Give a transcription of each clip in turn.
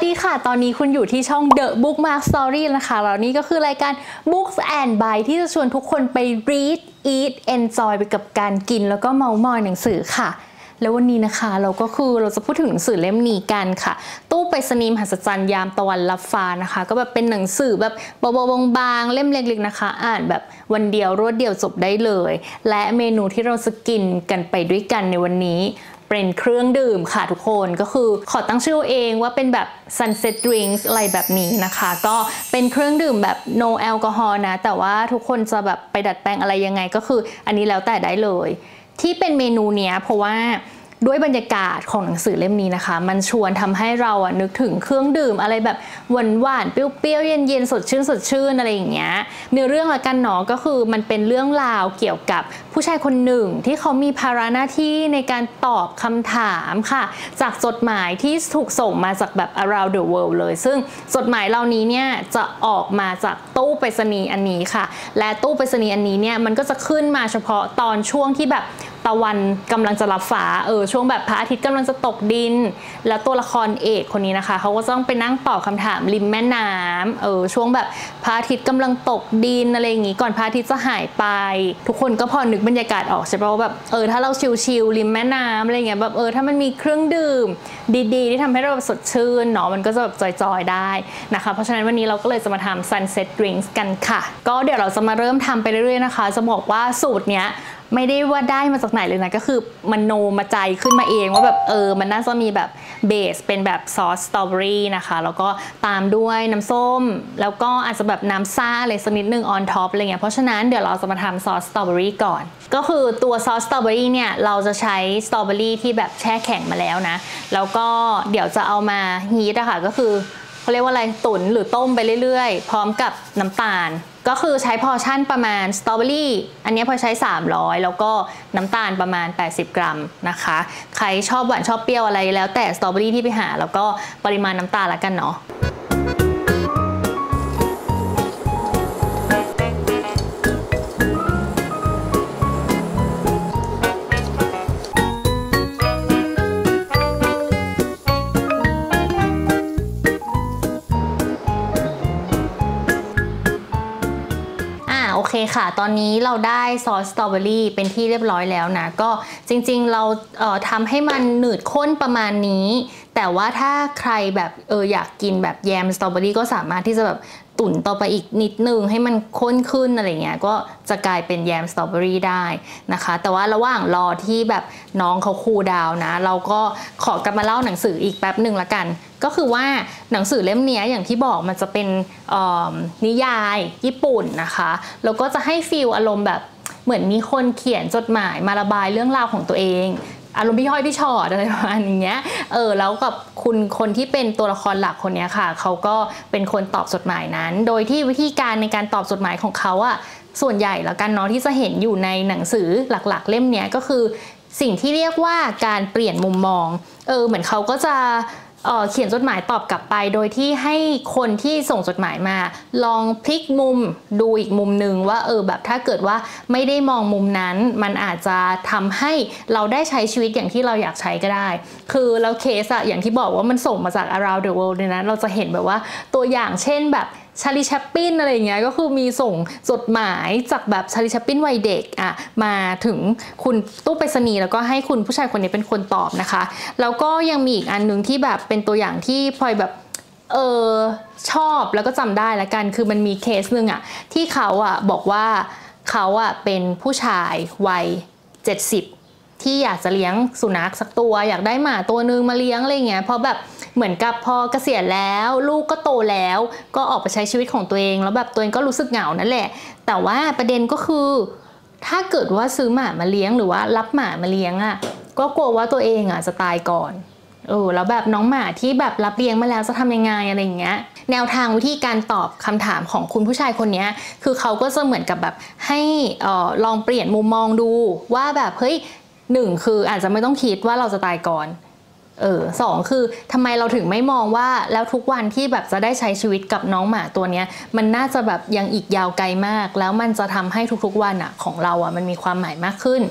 ดีค่ะตอนนี้คุณอยู่ที่ช่อง The Bookmark Story นะคะแล้วนี่ก็คือรายการ Books and Buy ที่จะชวนทุกคนไป read eat enjoy ไปกับการกินแล้วก็เมามอยหนังสือค่ะแล้ววันนี้นะคะเราจะพูดถึงหนังสือเล่มนี้กันค่ะตู้ไปรษณีย์มหัศจรรย์ยามตะวันลับฟ้านะคะก็แบบเป็นหนังสือแบบเบาๆบางๆเล่มเล็กๆนะคะอ่านแบบวันเดียวรวดเดียวจบได้เลยและเมนูที่เราจะกินกันไปด้วยกันในวันนี้เป็นเครื่องดื่มค่ะทุกคนก็คือขอตั้งชื่อเองว่าเป็นแบบ sunset drinks อะไรแบบนี้นะคะก็เป็นเครื่องดื่มแบบ no alcohol นะแต่ว่าทุกคนจะแบบไปดัดแปลงอะไรยังไงก็คืออันนี้แล้วแต่ได้เลยที่เป็นเมนูเนี้ยเพราะว่าด้วยบรรยากาศของหนังสือเล่มนี้นะคะมันชวนทำให้เราอะนึกถึงเครื่องดื่มอะไรแบบหวานๆเปรี้ยวๆเย็นๆสดชื่นอะไรอย่างเงี้ยเนื้อเรื่องละกันเนาะก็คือมันเป็นเรื่องราวเกี่ยวกับผู้ชายคนหนึ่งที่เขามีภาระหน้าที่ในการตอบคำถามค่ะจากจดหมายที่ถูกส่งมาจากแบบ around the world เลยซึ่งจดหมายเหล่านี้เนี่ยจะออกมาจากตู้ไปรษณีย์อันนี้ค่ะและตู้ไปรษณีย์อันนี้เนี่ยมันก็จะขึ้นมาเฉพาะตอนช่วงที่แบบตะวันกำลังจะรับฟ้าช่วงแบบพระอาทิตย์กำลังจะตกดินแล้วตัวละครเอกคนนี้นะคะเขาก็ต้องไปนั่งตอบคำถามริมแม่น้ำช่วงแบบพระอาทิตย์กำลังตกดินอะไรอย่างงี้ก่อนพระอาทิตย์จะหายไปทุกคนก็พอนึกบรรยากาศออกใช่ป่ะว่าแบบถ้าเราชิลๆริมแม่น้ำอะไรเงี้ยแบบถ้ามันมีเครื่องดื่มดีๆที่ทำให้เราสดชื่นเนาะมันก็จะแบบจอยๆได้นะคะเพราะฉะนั้นวันนี้เราก็เลยจะมาทำ sunset drinks กันค่ะก็เดี๋ยวเราจะมาเริ่มทำไปเรื่อยๆนะคะจะบอกว่าสูตรเนี้ยไม่ได้ว่าได้มาจากไหนเลยนะก็คือมันโนมาใจขึ้นมาเองว่าแบบมันน่าจะมีแบบเบสเป็นแบบซอสสตรอเบอรี่นะคะแล้วก็ตามด้วยน้ำส้มแล้วก็อาจจะแบบน้ำซ่าอะไรสักนิดนึงออนท็อปอะไรเงี้ยเพราะฉะนั้นเดี๋ยวเราจะมาทำซอสสตรอเบอรี่ก่อนก็คือตัวซอสสตรอเบอรี่เนี่ยเราจะใช้สตรอเบอรี่ที่แบบแช่แข็งมาแล้วนะแล้วก็เดี๋ยวจะเอามาฮีทอะค่ะก็คือเขาเรียกว่าอะไรตุ๋นหรือต้มไปเรื่อยๆพร้อมกับน้ำตาลก็คือใช้พอร์ชั่นประมาณสตรอเบอรี่อันนี้พอใช้300แล้วก็น้ำตาลประมาณ80 กรัมนะคะใครชอบหวานชอบเปรี้ยวอะไรแล้วแต่สตรอเบอรี่ที่ไปหาแล้วก็ปริมาณน้ำตาลละกันเนาะโอเคค่ะตอนนี้เราได้ซอสสตรอเบอรี่เป็นที่เรียบร้อยแล้วนะก็จริงๆเราทำให้มันหนืดข้นประมาณนี้แต่ว่าถ้าใครแบบอยากกินแบบแยมสตรอเบอรี่ก็สามารถที่จะแบบตุ๋นต่อไปอีกนิดนึงให้มันข้นขึ้นอะไรเงี้ยก็จะกลายเป็นแยมสตรอเบอรี่ได้นะคะแต่ว่าระหว่างรอที่แบบน้องเขาคูลดาวน์นะเราก็ขอกลับมาเล่าหนังสืออีกแป๊บหนึ่งละกันก็คือว่าหนังสือเล่มนี้อย่างที่บอกมันจะเป็นนิยายญี่ปุ่นนะคะแล้วก็จะให้ฟีลอารมณ์แบบเหมือนมีคนเขียนจดหมายมาระบายเรื่องราวของตัวเองอารมณ์พี่ห้อยพี่ชอดอะไรประมาณนี้แล้วกับคนที่เป็นตัวละครหลักคนนี้ค่ะเขาก็เป็นคนตอบจดหมายนั้นโดยที่วิธีการในการตอบจดหมายของเขาอะส่วนใหญ่แล้วกันเนาะที่จะเห็นอยู่ในหนังสือหลักๆเล่มนี้ก็คือสิ่งที่เรียกว่าการเปลี่ยนมุมมองเหมือนเขาก็จะเขียนจดหมายตอบกลับไปโดยที่ให้คนที่ส่งจดหมายมาลองพลิกมุมดูอีกมุมหนึ่งว่าแบบถ้าเกิดว่าไม่ได้มองมุมนั้นมันอาจจะทำให้เราได้ใช้ชีวิตอย่างที่เราอยากใช้ก็ได้คือแล้วเคสอะอย่างที่บอกว่ามันส่งมาจาก around the world เนี่ยนะเราจะเห็นแบบว่าตัวอย่างเช่นแบบชาลีแชปปินอะไรเงี้ยก็คือมีส่งจดหมายจากแบบชาลีแชปปินวัยเด็กมาถึงคุณตู้ไปรษณีย์แล้วก็ให้คุณผู้ชายคนนี้เป็นคนตอบนะคะแล้วก็ยังมีอีกอันนึงที่แบบเป็นตัวอย่างที่พลอยแบบชอบแล้วก็จำได้ละกันคือมันมีเคสหนึ่งที่เขาบอกว่าเขาเป็นผู้ชายวัย70ที่อยากจะเลี้ยงสุนัขสักตัวอยากได้หมาตัวนึงมาเลี้ยงอะไรเงี้ยเพราะแบบเหมือนกับพอเกษียณแล้วลูกก็โตแล้วก็ออกไปใช้ชีวิตของตัวเองแล้วแบบตัวเองก็รู้สึกเหงานั่นแหละแต่ว่าประเด็นก็คือถ้าเกิดว่าซื้อหมามาเลี้ยงหรือว่ารับหมามาเลี้ยงก็กลัวว่าตัวเองจะตายก่อนแล้วแบบน้องหมาที่แบบรับเลี้ยงมาแล้วจะทำยังไงอะไรอย่างเงี้ยแนวทางวิธีการตอบคำถามของคุณผู้ชายคนนี้คือเขาก็จะเหมือนกับแบบให้ลองเปลี่ยนมุมมองดูว่าแบบเฮ้ย1คืออาจจะไม่ต้องคิดว่าเราจะตายก่อน2คือทำไมเราถึงไม่มองว่าแล้วทุกวันที่แบบจะได้ใช้ชีวิตกับน้องหมาตัวนี้มันน่าจะแบบยังอีกยาวไกลมากแล้วมันจะทำให้ทุกๆวันของเรามันมีความหมายมากขึ้น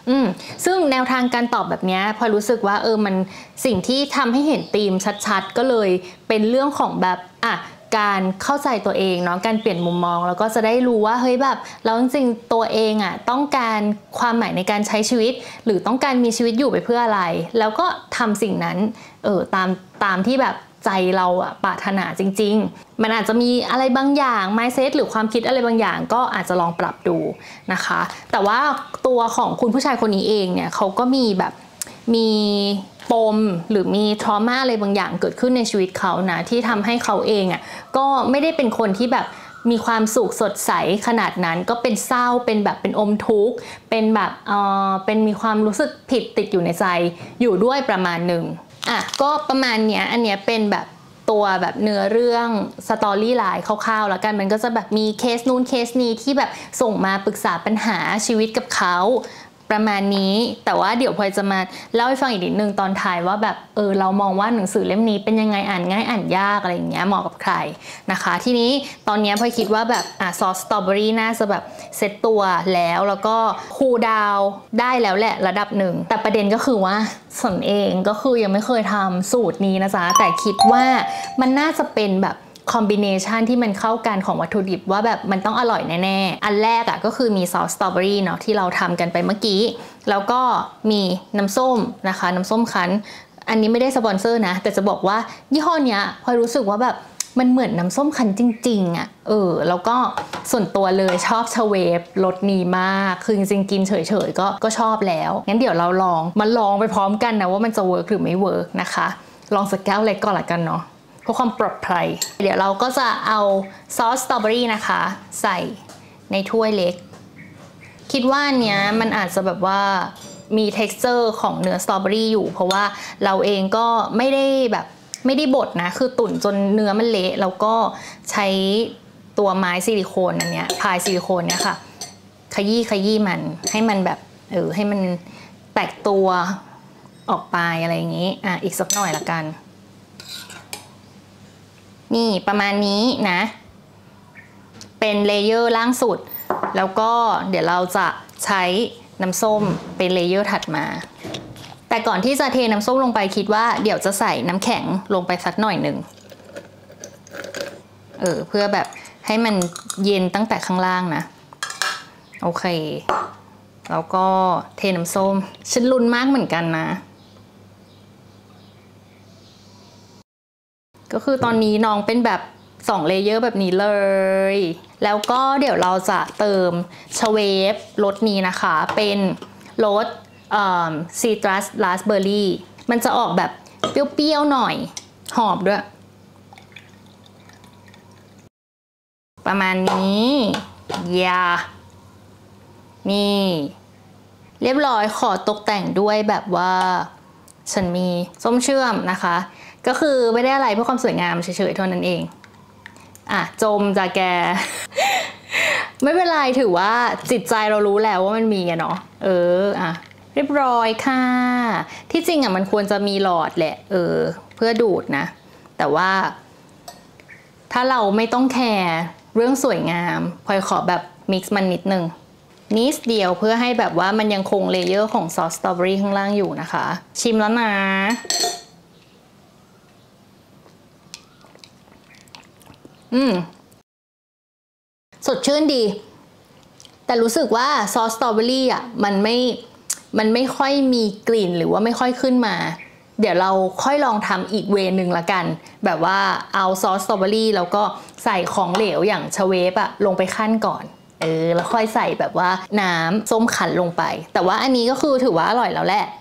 ซึ่งแนวทางการตอบแบบนี้พอรู้สึกว่ามันสิ่งที่ทำให้เห็นธีมชัดๆก็เลยเป็นเรื่องของแบบการเข้าใจตัวเองเนาะการเปลี่ยนมุมมองแล้วก็จะได้รู้ว่าเฮ้ยแบบแล้วจริงๆตัวเองต้องการความหมายในการใช้ชีวิตหรือต้องการมีชีวิตอยู่ไปเพื่ออะไรแล้วก็ทำสิ่งนั้นตามที่แบบใจเราปรารถนาจริงๆมันอาจจะมีอะไรบางอย่าง mindset หรือความคิดอะไรบางอย่างก็อาจจะลองปรับดูนะคะแต่ว่าตัวของคุณผู้ชายคนนี้เองเนี่ยเขาก็มีปมหรือมีทรมาอะไรบางอย่างเกิดขึ้นในชีวิตเขานะที่ทำให้เขาเองก็ไม่ได้เป็นคนที่แบบมีความสุขสดใสขนาดนั้นก็เป็นเศร้าเป็นแบบเป็นอมทุกข์เป็นแบบเป็นมีความรู้สึกผิดติดอยู่ในใจอยู่ด้วยประมาณหนึ่งก็ประมาณเนี้ยอันเนี้ยเป็นแบบตัวแบบเนื้อเรื่องสตอรี่ไลน์คร่าวๆแล้วกันมันก็จะแบบมีเคสนู้นเคสนี้ที่แบบส่งมาปรึกษาปัญหาชีวิตกับเขาประมาณนี้แต่ว่าเดี๋ยวพลอยจะมาเล่าให้ฟังอีกนิดนึงตอนท้ายว่าแบบเรามองว่าหนังสือเล่มนี้เป็นยังไงอ่านง่ายอ่านยากอะไรอย่างเงี้ยเหมาะกับใครนะคะทีนี้ตอนนี้พลอยคิดว่าแบบซอสสตรอเบอรี่น่าจะแบบเซตตัวแล้วก็คูลดาวน์ได้แล้วแหละระดับหนึ่งแต่ประเด็นก็คือว่าส่วนเองก็คือยังไม่เคยทำสูตรนี้นะจ๊ะแต่คิดว่ามันน่าจะเป็นแบบคอมบิเนชันที่มันเข้ากันของวัตถุดิบว่าแบบมันต้องอร่อยแน่ๆอันแรกก็คือมีซอสสตรอเบอรี่เนาะที่เราทำกันไปเมื่อกี้แล้วก็มีน้ำส้มนะคะน้ำส้มคั้นอันนี้ไม่ได้สปอนเซอร์นะแต่จะบอกว่ายี่ห้อเนี้ยพลอยรู้สึกว่าแบบมันเหมือนน้ำส้มคั้นจริงๆแล้วก็ส่วนตัวเลยชอบชเวฟรสนี้มากคือจริงๆกินเฉยๆก็ชอบแล้วงั้นเดี๋ยวเราลองไปพร้อมกันนะว่ามันจะเวิร์กหรือไม่เวิร์กนะคะลองสักแก้วเล็กก่อนละกันเนาะเพื่อความปลอดภัยเดี๋ยวเราก็จะเอาซอสสตรอเบอรี่นะคะใส่ในถ้วยเล็กคิดว่าเนี้ยมันอาจจะแบบว่ามี texture ของเนื้อสตรอเบอรี่อยู่เพราะว่าเราเองก็ไม่ได้บดนะคือตุ๋นจนเนื้อมันเละแล้วก็ใช้ตัวไม้ซิลิโคนอันเนี้ยพายซิลิโคนเนี้ยค่ะขยี้มันให้มันแบบให้มันแตกตัวออกไปอะไรอย่างนี้อีกสักหน่อยละกันนี่ประมาณนี้นะเป็นเลเยอร์ล่างสุดแล้วก็เดี๋ยวเราจะใช้น้ำส้มเป็นเลเยอร์ถัดมาแต่ก่อนที่จะเทน้ำส้มลงไปคิดว่าเดี๋ยวจะใส่น้ำแข็งลงไปสักหน่อยหนึ่งเพื่อแบบให้มันเย็นตั้งแต่ข้างล่างนะโอเคแล้วก็เทน้ำส้มฉันลุ้นมากเหมือนกันนะก็คือตอนนี้น้องเป็นแบบ2เลเยอร์แบบนี้เลยแล้วก็เดี๋ยวเราจะเติมชเวฟรสนี้นะคะเป็นรสซีตรัสราสเบอร์รี่มันจะออกแบบเปรี้ยวๆหน่อยหอมด้วยประมาณนี้นี่เรียบร้อยขอตกแต่งด้วยแบบว่าฉันมีส้มเชื่อมนะคะก็คือไม่ได้อะไรเพื่อความสวยงามเฉยๆเท่านั้นเองจมจ้ะแก ไม่เป็นไรถือว่าจิตใจเรารู้แล้วว่ามันมีเนาะเรียบร้อยค่ะที่จริงมันควรจะมีหลอดแหละเพื่อดูดนะแต่ว่าถ้าเราไม่ต้องแคร์เรื่องสวยงามพลอยขอแบบมิกซ์มันนิดนึงนิดเดียวเพื่อให้แบบว่ามันยังคงเลเยอร์ของซอสสตรอเบอรี่ข้างล่างอยู่นะคะชิมแล้วนะสดชื่นดีแต่รู้สึกว่าซอสสตรอเบอรี่มันไม่ค่อยมีกลิ่นหรือว่าไม่ค่อยขึ้นมาเดี๋ยวเราค่อยลองทำอีกเวนึงละกันแบบว่าเอาซอสสตรอเบอรี่แล้วก็ใส่ของเหลวอย่างชเวฟลงไปคั่นก่อนแล้วค่อยใส่แบบว่าน้ำส้มขันลงไปแต่ว่าอันนี้ก็คือถือว่าอร่อยแล้วแหละ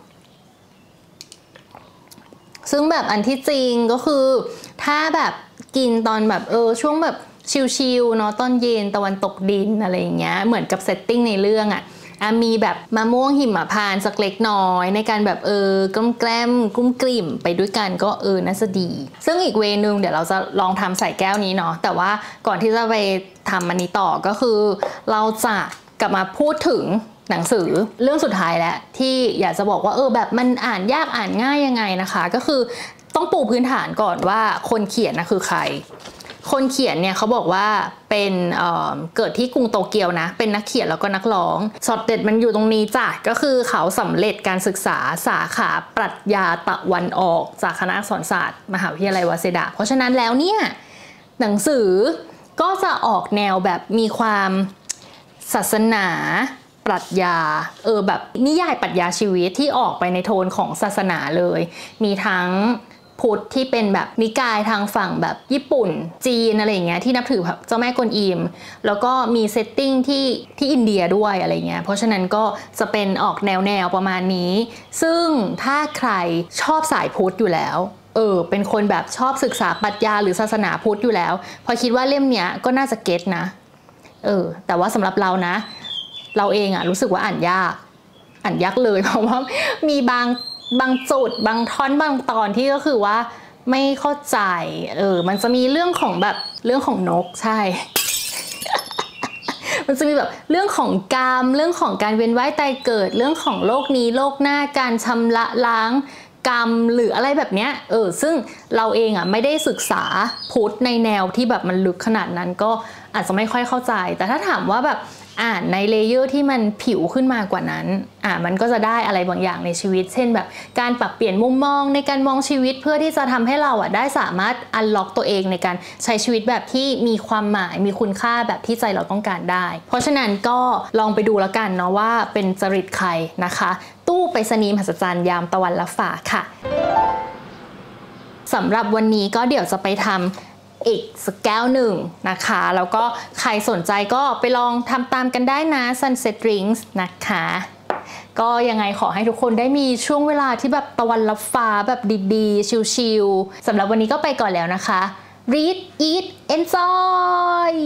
ซึ่งแบบอันที่จริงก็คือถ้าแบบกินตอนแบบช่วงแบบชิลๆเนาะตอนเย็นตะวันตกดินอะไรอย่างเงี้ยเหมือนกับเซตติ้งในเรื่องมีแบบมะม่วงหิมพานต์สักเล็กน้อยในการแบบกล้มแกล้มกุ้มกลิ่มไปด้วยกันก็น่าจะดีซึ่งอีกเวนึงเดี๋ยวเราจะลองทำใส่แก้วนี้เนาะแต่ว่าก่อนที่จะไปทำอันนี้ต่อก็คือเราจะกลับมาพูดถึงหนังสือเรื่องสุดท้ายแล้วที่อยากจะบอกว่าแบบมันอ่านยากอ่านง่ายยังไงนะคะก็คือต้องปูพื้นฐานก่อนว่าคนเขียนคือใครคนเขียนเนี่ยเขาบอกว่าเป็นเกิดที่กรุงโตเกียวนะเป็นนักเขียนแล้วก็นักร้องช็อตเด็ดมันอยู่ตรงนี้จ้ะก็คือเขาสำเร็จการศึกษาสาขาปรัชญาตะวันออกจากคณะอักษรศาสตร์มหาวิทยาลัยวาเซดะเพราะฉะนั้นแล้วเนี่ยหนังสือก็จะออกแนวแบบมีความศาสนาปรัชญาแบบนิยายปรัชญาชีวิตที่ออกไปในโทนของศาสนาเลยมีทั้งพุทธที่เป็นแบบนิกายทางฝั่งแบบญี่ปุ่นจีนอะไรอย่างเงี้ยที่นับถือแบบเจ้าแม่กวนอิมแล้วก็มีเซตติ้งที่อินเดียด้วยอะไรเงี้ยเพราะฉะนั้นก็จะเป็นออกแนวประมาณนี้ซึ่งถ้าใครชอบสายพุทธอยู่แล้วเป็นคนแบบชอบศึกษาปรัชญาหรือศาสนาพุทธอยู่แล้วพอคิดว่าเล่มเนี้ยก็น่าจะเก็ตนะแต่ว่าสำหรับเรานะเราเองอะรู้สึกว่าอ่านยากเลยเพราะว่ามีบางจุดบางท่อนบางตอนที่ก็คือว่าไม่เข้าใจมันจะมีเรื่องของแบบเรื่องของนกใช่ มันจะมีแบบเรื่องของกรรมเรื่องของการเวียนว่ายตายเกิดเรื่องของโลกนี้โลกหน้าการชำระล้างกรรมหรืออะไรแบบเนี้ยซึ่งเราเองอ่ะไม่ได้ศึกษาพุทธในแนวที่แบบมันลึกขนาดนั้นก็อาจจะไม่ค่อยเข้าใจแต่ถ้าถามว่าแบบอ่านในเลเยอร์ที่มันผิวขึ้นมากว่านั้นมันก็จะได้อะไรบางอย่างในชีวิตเช่นแบบการปรับเปลี่ยนมุมมองในการมองชีวิตเพื่อที่จะทำให้เราได้สามารถอันล็อกตัวเองในการใช้ชีวิตแบบที่มีความหมายมีคุณค่าแบบที่ใจเราต้องการได้เพราะฉะนั้นก็ลองไปดูแล้วกันเนาะว่าเป็นจริตใครนะคะตู้ไปรษณีย์มหัศจรรย์ยามตะวันรับฟ้าค่ะสำหรับวันนี้ก็เดี๋ยวจะไปทำอีกสักแก้วหนึ่งนะคะแล้วก็ใครสนใจก็ไปลองทำตามกันได้นะ Sunset Drinks นะคะก็ยังไงขอให้ทุกคนได้มีช่วงเวลาที่แบบตะวันรับฟ้าแบบดีๆชิลๆสำหรับวันนี้ก็ไปก่อนแล้วนะคะ Read Eat Enjoy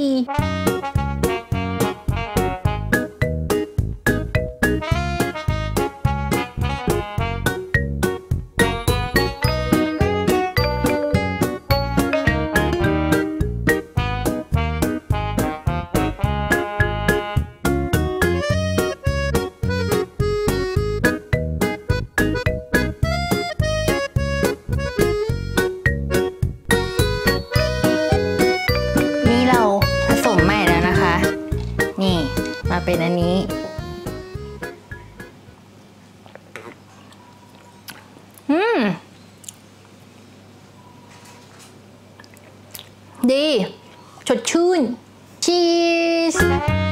เป็นอันนี้ดีสดชื่นชีส